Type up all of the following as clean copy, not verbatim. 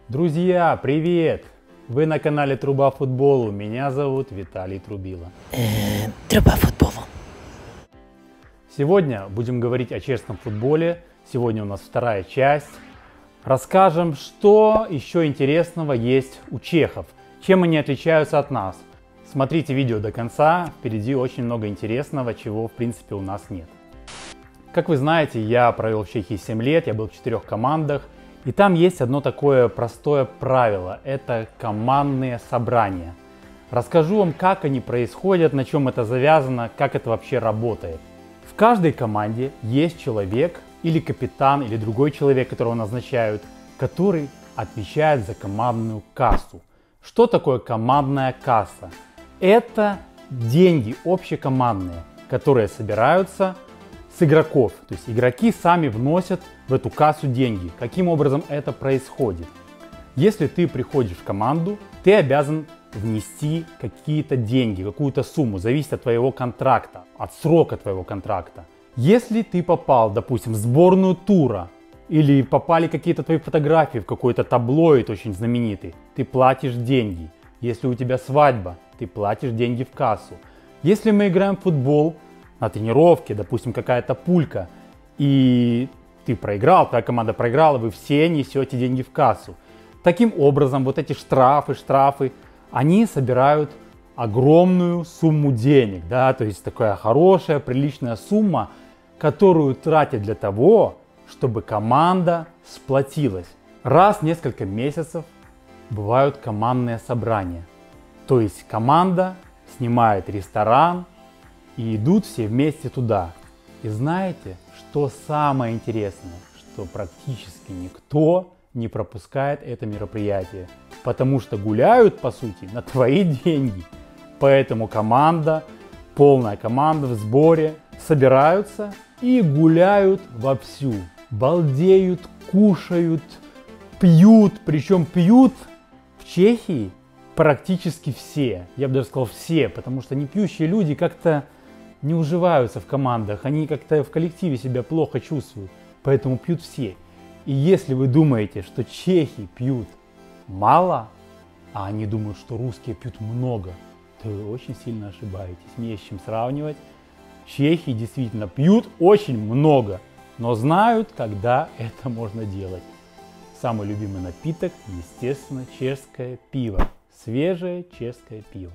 Друзья, привет! Вы на канале Труба Футболу. Меня зовут Виталий Трубила. Труба Футболу. Сегодня будем говорить о чешском футболе. Сегодня у нас вторая часть. Расскажем, что еще интересного есть у чехов. Чем они отличаются от нас. Смотрите видео до конца. Впереди очень много интересного, чего в принципе у нас нет. Как вы знаете, я провел в Чехии 7 лет. Я был в 4 командах. И там есть одно такое простое правило – это командные собрания. Расскажу вам, как они происходят, на чем это завязано, как это вообще работает. В каждой команде есть человек, или капитан, или другой человек, которого назначают, который отвечает за командную кассу. Что такое командная касса? Это деньги общекомандные, которые собираются с игроков. То есть игроки сами вносят в эту кассу деньги. Каким образом это происходит? Если ты приходишь в команду, ты обязан внести какие-то деньги, какую-то сумму. Зависит от твоего контракта, от срока твоего контракта. Если ты попал, допустим, в сборную тура, или попали какие-то твои фотографии в какой-то таблоид очень знаменитый, ты платишь деньги. Если у тебя свадьба, ты платишь деньги в кассу. Если мы играем в футбол, на тренировке, допустим, какая-то пулька, и ты проиграл, твоя команда проиграла, вы все несете деньги в кассу. Таким образом, вот эти штрафы, они собирают огромную сумму денег, да, то есть такая хорошая, приличная сумма, которую тратят для того, чтобы команда сплотилась. Раз в несколько месяцев бывают командные собрания, то есть команда снимает ресторан, и идут все вместе туда. И знаете, что самое интересное? Что практически никто не пропускает это мероприятие. Потому что гуляют, по сути, на твои деньги. Поэтому команда, полная команда в сборе, собираются и гуляют вовсю. Балдеют, кушают, пьют. Причем пьют в Чехии практически все. Я бы даже сказал все, потому что непьющие люди как-то не уживаются в командах, они как-то в коллективе себя плохо чувствуют, поэтому пьют все. И если вы думаете, что чехи пьют мало, а они думают, что русские пьют много, то вы очень сильно ошибаетесь. Не с чем сравнивать. Чехи действительно пьют очень много, но знают, когда это можно делать. Самый любимый напиток, естественно, чешское пиво. Свежее чешское пиво.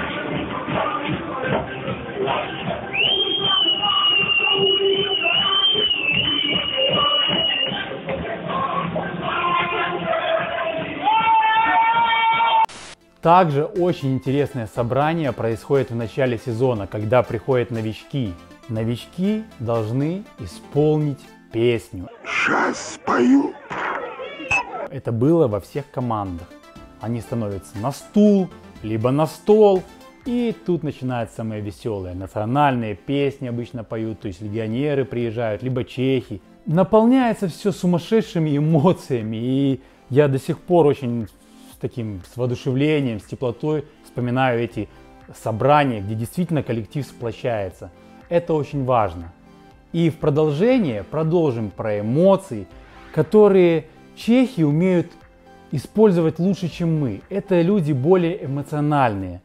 Также очень интересное собрание происходит в начале сезона, когда приходят новички. Новички должны исполнить песню. Сейчас спою. Это было во всех командах. Они становятся на стул, либо на стол, и тут начинается самое веселое. Национальные песни обычно поют, то есть легионеры приезжают, либо чехи. Наполняется все сумасшедшими эмоциями, и я до сих пор очень с воодушевлением, с теплотой вспоминаю эти собрания, где действительно коллектив сплощается. Это очень важно. И в продолжение продолжим про эмоции, которые чехи умеют использовать лучше, чем мы. Это люди более эмоциональные.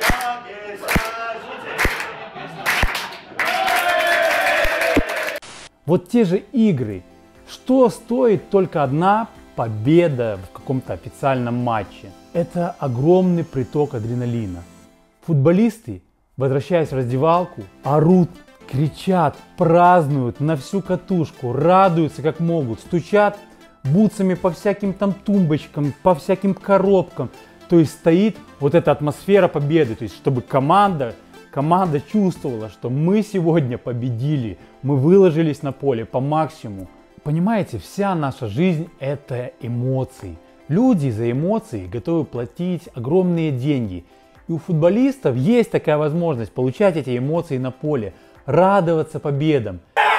Вот те же игры. Что стоит только одна победа в каком-то официальном матче? Это огромный приток адреналина. Футболисты, возвращаясь в раздевалку, орут, кричат, празднуют на всю катушку, радуются как могут, стучат бутсами по всяким там тумбочкам, по всяким коробкам. То есть стоит вот эта атмосфера победы, то есть чтобы команда чувствовала, что мы сегодня победили, мы выложились на поле по максимуму. Понимаете, вся наша жизнь – это эмоции. Люди за эмоции готовы платить огромные деньги. И у футболистов есть такая возможность получать эти эмоции на поле, радоваться победам.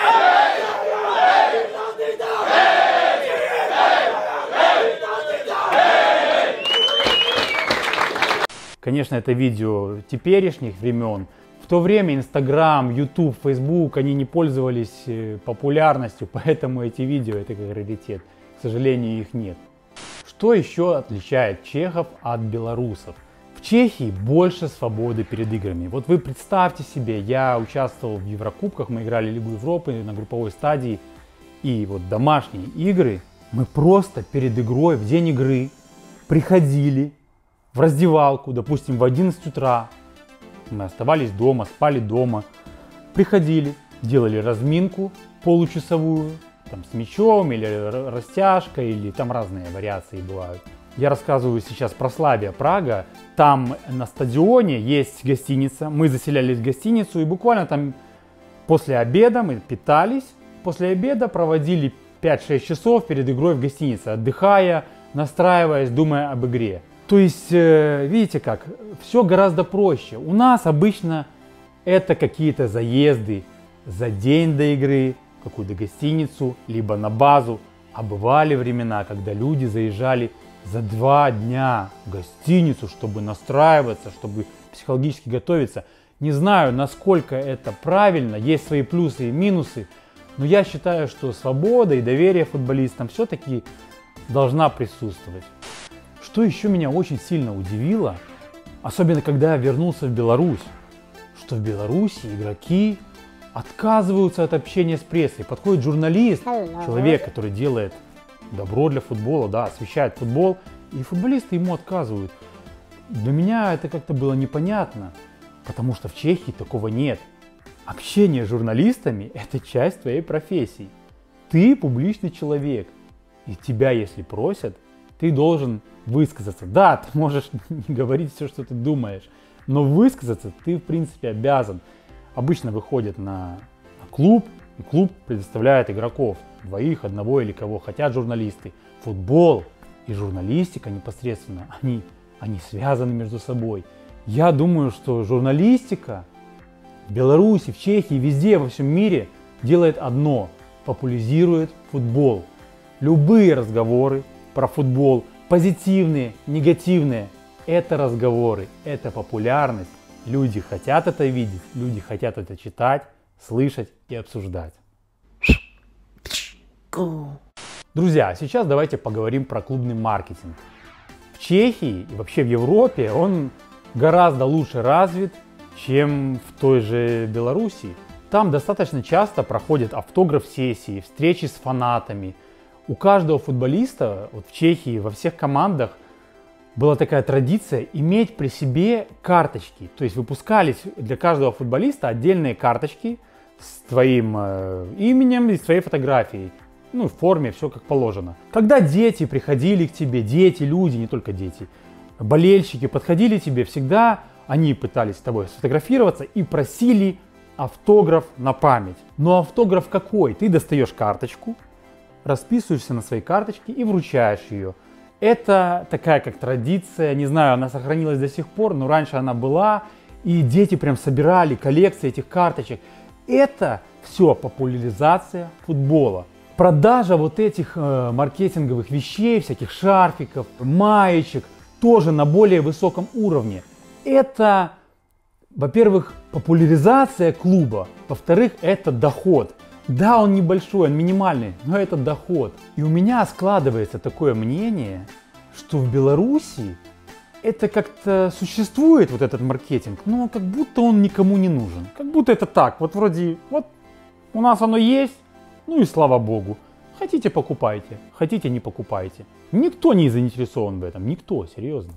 Конечно, это видео теперешних времен. В то время Инстаграм, Ютуб, Фейсбук, они не пользовались популярностью, поэтому эти видео это как раритет. К сожалению, их нет. Что еще отличает чехов от белорусов? В Чехии больше свободы перед играми. Вот вы представьте себе, я участвовал в Еврокубках, мы играли Лигу Европы на групповой стадии. И вот домашние игры, мы просто перед игрой, в день игры, приходили в раздевалку, допустим, в 11 утра. Мы оставались дома, спали дома. Приходили, делали разминку получасовую, там, с мячом или растяжкой, или там разные вариации бывают. Я рассказываю сейчас про Славия Прага. Там на стадионе есть гостиница. Мы заселялись в гостиницу и буквально там после обеда мы питались. После обеда проводили 5-6 часов перед игрой в гостинице, отдыхая, настраиваясь, думая об игре. То есть, видите как, все гораздо проще. У нас обычно это какие-то заезды за день до игры, в какую-то гостиницу, либо на базу. А бывали времена, когда люди заезжали за 2 дня в гостиницу, чтобы настраиваться, чтобы психологически готовиться. Не знаю, насколько это правильно, есть свои плюсы и минусы, но я считаю, что свобода и доверие футболистам все-таки должна присутствовать. Что еще меня очень сильно удивило, особенно когда я вернулся в Беларусь, что в Беларуси игроки отказываются от общения с прессой. Подходит журналист, человек, который делает добро для футбола, да, освещает футбол, и футболисты ему отказывают. Для меня это как-то было непонятно, потому что в Чехии такого нет. Общение с журналистами – это часть твоей профессии. Ты публичный человек, и тебя, если просят, ты должен высказаться. Да, ты можешь не говорить все, что ты думаешь, но высказаться ты, в принципе, обязан. Обычно выходят на клуб, и клуб предоставляет игроков, 2, 1 или кого хотят журналисты. Футбол и журналистика непосредственно, они связаны между собой. Я думаю, что журналистика в Беларуси, в Чехии, везде, во всем мире делает одно – популяризирует футбол. Любые разговоры про футбол, позитивные, негативные – это разговоры, это популярность. Люди хотят это видеть, люди хотят это читать, слышать и обсуждать. Друзья, сейчас давайте поговорим про клубный маркетинг. В Чехии и вообще в Европе он гораздо лучше развит, чем в той же Белоруссии. Там достаточно часто проходят автограф-сессии, встречи с фанатами. У каждого футболиста, вот в Чехии, во всех командах была такая традиция иметь при себе карточки. То есть выпускались для каждого футболиста отдельные карточки с твоим именем и с твоей фотографией. Ну, в форме, все как положено. Когда дети приходили к тебе, дети, люди, не только дети, болельщики подходили к тебе, всегда они пытались с тобой сфотографироваться и просили автограф на память. Но автограф какой? Ты достаешь карточку, расписываешься на своей карточке и вручаешь ее. Это такая как традиция, не знаю, она сохранилась до сих пор, но раньше она была, и дети прям собирали коллекции этих карточек. Это все популяризация футбола. Продажа вот этих маркетинговых вещей, всяких шарфиков, маечек, тоже на более высоком уровне. Это, во-первых, популяризация клуба, во-вторых, это доход. Да, он небольшой, он минимальный, но это доход. И у меня складывается такое мнение, что в Беларуси это как-то существует, вот этот маркетинг, но как будто он никому не нужен. Как будто это так, вот вроде, вот у нас оно есть, ну и слава богу. Хотите, покупайте, хотите, не покупайте. Никто не заинтересован в этом, никто, серьезно.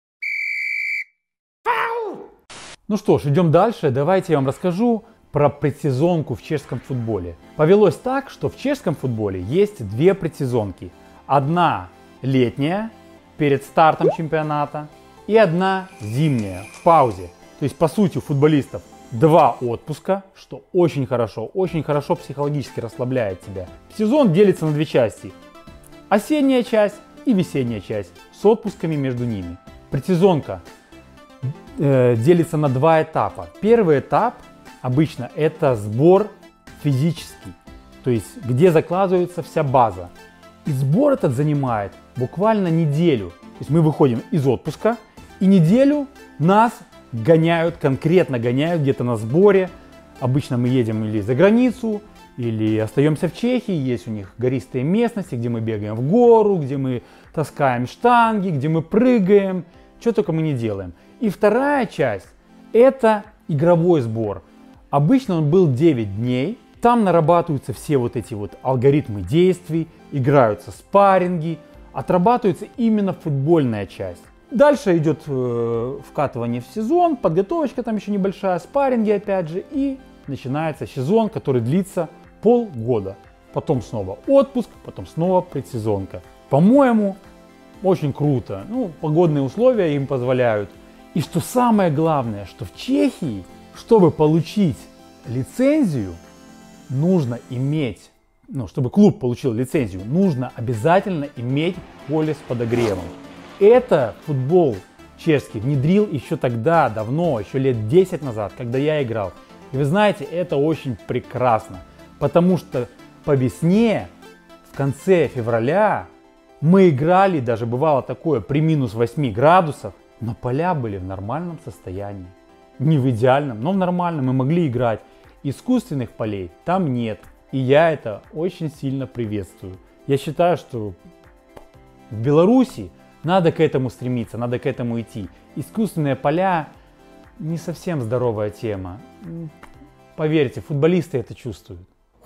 Ну что ж, идем дальше. Давайте я вам расскажу про предсезонку в чешском футболе. Повелось так, что в чешском футболе есть 2 предсезонки. Одна летняя, перед стартом чемпионата, и одна зимняя, в паузе. То есть, по сути, у футболистов 2 отпуска, что очень хорошо психологически расслабляет тебя. Сезон делится на 2 части. Осенняя часть и весенняя часть, с отпусками между ними. Предсезонка делится на 2 этапа. Первый этап обычно это сбор физический, то есть где закладывается вся база. И сбор этот занимает буквально неделю. То есть мы выходим из отпуска и неделю нас гоняют, конкретно гоняют где-то на сборе. Обычно мы едем или за границу, или остаемся в Чехии, есть у них гористые местности, где мы бегаем в гору, где мы таскаем штанги, где мы прыгаем, что только мы не делаем. И вторая часть – это игровой сбор. Обычно он был 9 дней, там нарабатываются все вот эти вот алгоритмы действий, играются спарринги, отрабатывается именно футбольная часть. Дальше идет вкатывание в сезон, подготовочка там еще небольшая, спарринги опять же, и начинается сезон, который длится полгода. Потом снова отпуск, потом снова предсезонка. По-моему, очень круто. Ну, погодные условия им позволяют. И что самое главное, что в Чехии, чтобы получить лицензию, нужно иметь, чтобы клуб получил лицензию, нужно обязательно иметь поле с подогревом. Это футбол чешский внедрил еще тогда, давно, еще лет 10 назад, когда я играл. И вы знаете, это очень прекрасно, потому что по весне, в конце февраля, мы играли, даже бывало такое, при минус 8 градусах, но поля были в нормальном состоянии. Не в идеальном, но в нормальном, мы могли играть. Искусственных полей там нет, и я это очень сильно приветствую. Я считаю, что в Беларуси надо к этому стремиться, надо к этому идти. Искусственные поля не совсем здоровая тема. Поверьте, футболисты это чувствуют.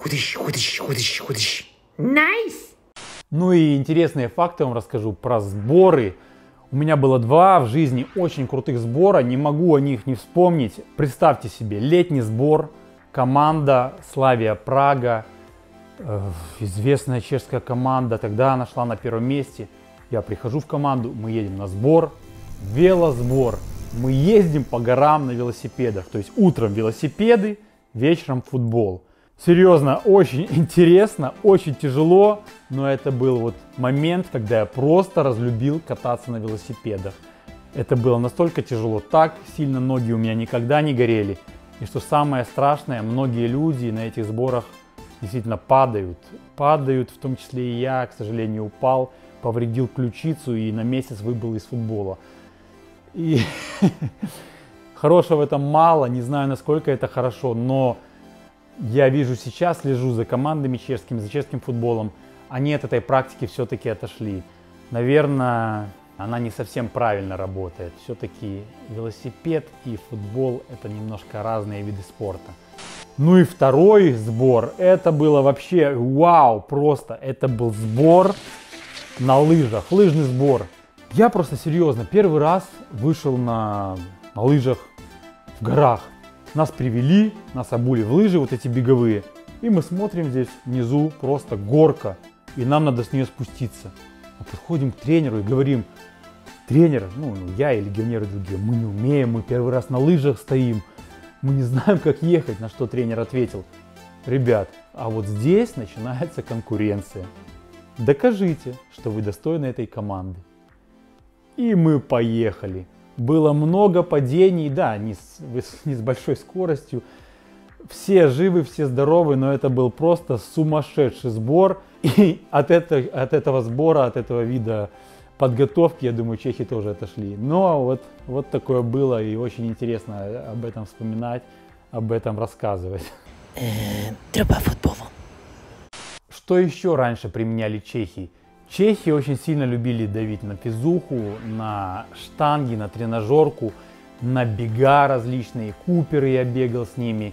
Nice! Ну и интересные факты вам расскажу про сборы. У меня было 2 в жизни очень крутых сбора, не могу о них не вспомнить. Представьте себе, летний сбор, команда Славия Прага, известная чешская команда, тогда она шла на 1-м месте. Я прихожу в команду, мы едем на сбор, велосбор. Мы ездим по горам на велосипедах, то есть утром велосипеды, вечером футбол. Серьезно, очень интересно, очень тяжело, но это был вот момент, когда я просто разлюбил кататься на велосипедах. Это было настолько тяжело, так сильно ноги у меня никогда не горели. И что самое страшное, многие люди на этих сборах действительно падают. Падают, в том числе и я, к сожалению, упал, повредил ключицу и на месяц выбыл из футбола. И хорошего в этом мало, не знаю, насколько это хорошо, но я вижу сейчас, слежу за командами чешскими, за чешским футболом, они от этой практики все-таки отошли. Наверное, она не совсем правильно работает. Все-таки велосипед и футбол – это немножко разные виды спорта. Ну и второй сбор, это было вообще вау, просто это был сбор на лыжах, лыжный сбор. Я просто серьезно, первый раз вышел на лыжах в горах. Нас привели, нас обули в лыжи, вот эти беговые. И мы смотрим, здесь внизу просто горка, и нам надо с нее спуститься. Мы подходим к тренеру и говорим: тренер, я и легионеры другие, мы не умеем, мы первый раз на лыжах стоим, мы не знаем, как ехать. На что тренер ответил: ребят, а вот здесь начинается конкуренция. Докажите, что вы достойны этой команды. И мы поехали. Было много падений, да, не с большой скоростью. Все живы, все здоровы, но это был просто сумасшедший сбор. И от этого сбора, от этого вида подготовки, я думаю, чехи тоже отошли. Но вот такое было, и очень интересно об этом вспоминать, об этом рассказывать. Труба футболу. Что еще раньше применяли чехи? Чехи очень сильно любили давить на физуху, на штанги, на тренажерку, на бега различные, куперы я бегал с ними.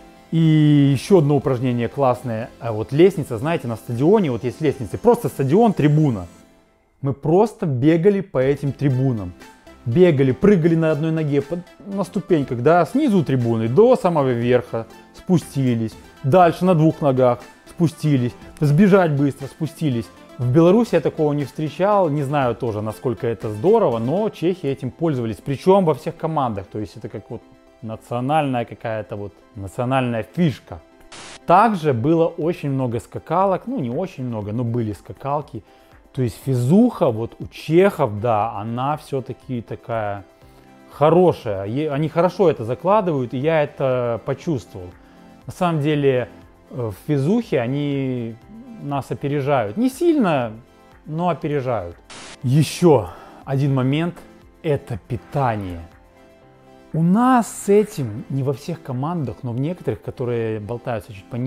И еще одно упражнение классное, вот лестница, знаете, на стадионе, вот есть лестницы, просто стадион, трибуна. Мы просто бегали по этим трибунам. Бегали, прыгали на одной ноге, на ступеньках, да, снизу трибуны до самого верха, спустились. Дальше на 2 ногах спустились, сбежать быстро, спустились. В Беларуси я такого не встречал, не знаю тоже, насколько это здорово, но чехи этим пользовались, причем во всех командах, то есть это как вот национальная какая-то вот национальная фишка. Также было очень много скакалок, не очень много, но были скакалки, то есть физуха вот у чехов, да, она все-таки такая хорошая, они хорошо это закладывают, и я это почувствовал. На самом деле в физухе они нас опережают. Не сильно, но опережают. Еще один момент – это питание. У нас с этим не во всех командах, но в некоторых, которые болтаются чуть пониже,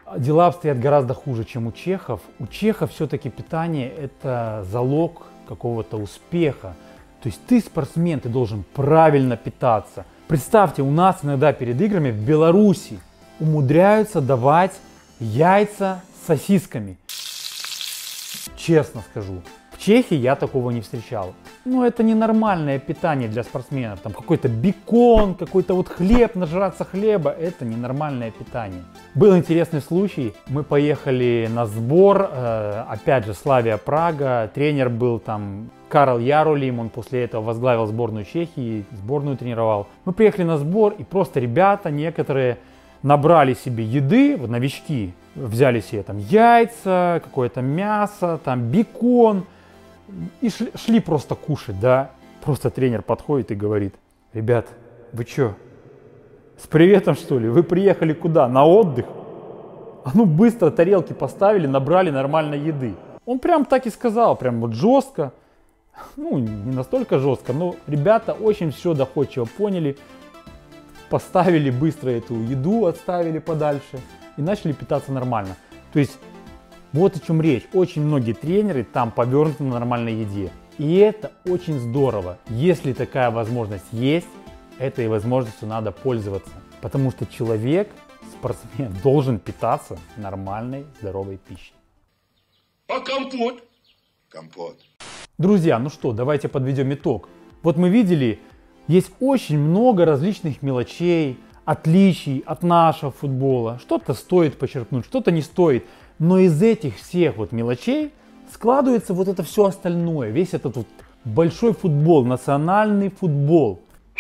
Дела обстоят гораздо хуже, чем у чехов. У чехов все-таки питание – это залог какого-то успеха. То есть ты спортсмен, ты должен правильно питаться. Представьте, у нас иногда перед играми в Беларуси умудряются давать яйца с сосисками. Честно скажу, в Чехии я такого не встречал. Но это ненормальное питание для спортсменов. Там какой-то бекон, какой-то вот хлеб, нажраться хлеба. Это ненормальное питание. Был интересный случай. Мы поехали на сбор, опять же, Славия Прага. Тренер был там Карл Ярулим, он после этого возглавил сборную Чехии, сборную тренировал. Мы приехали на сбор, и просто ребята некоторые набрали себе еды, вот новички, взяли себе там яйца, какое-то мясо, там бекон, и шли просто кушать, да. Просто тренер подходит и говорит: ребят, вы чё, с приветом что ли? Вы приехали куда? На отдых? А ну быстро тарелки поставили, набрали нормальной еды. Он прям так и сказал, прям вот жестко. Ну, не настолько жестко, но ребята очень все доходчиво поняли. Поставили быстро эту еду, отставили подальше и начали питаться нормально. То есть вот о чем речь. Очень многие тренеры там повернуты на нормальной еде. И это очень здорово. Если такая возможность есть, этой возможностью надо пользоваться. Потому что человек, спортсмен, должен питаться нормальной, здоровой пищей. А компот? Компот. Друзья, ну что, давайте подведем итог. Вот мы видели, есть очень много различных мелочей, отличий от нашего футбола. Что-то стоит подчеркнуть, что-то не стоит. Но из этих всех вот мелочей складывается вот это все остальное. Весь этот вот большой футбол, национальный футбол.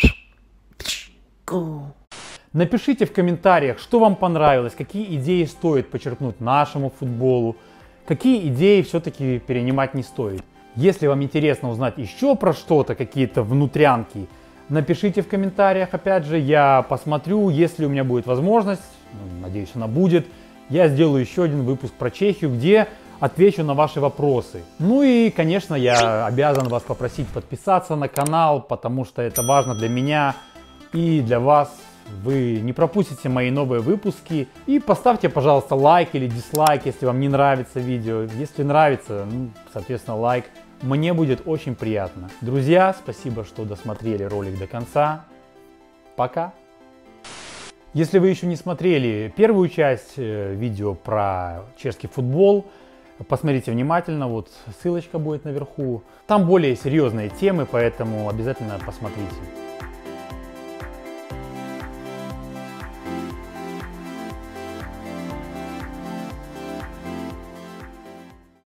Напишите в комментариях, что вам понравилось, какие идеи стоит подчеркнуть нашему футболу, какие идеи все-таки перенимать не стоит. Если вам интересно узнать еще про что-то, какие-то внутрянки, напишите в комментариях, опять же, я посмотрю, если у меня будет возможность, надеюсь, она будет, я сделаю еще один выпуск про Чехию, где отвечу на ваши вопросы. Ну и, конечно, я обязан вас попросить подписаться на канал, потому что это важно для меня и для вас. Вы не пропустите мои новые выпуски. И поставьте, пожалуйста, лайк или дизлайк, если вам не нравится видео. Если нравится, ну, соответственно, лайк. Мне будет очень приятно. Друзья, спасибо, что досмотрели ролик до конца. Пока! Если вы еще не смотрели первую часть видео про чешский футбол, посмотрите внимательно, вот ссылочка будет наверху. Там более серьезные темы, поэтому обязательно посмотрите.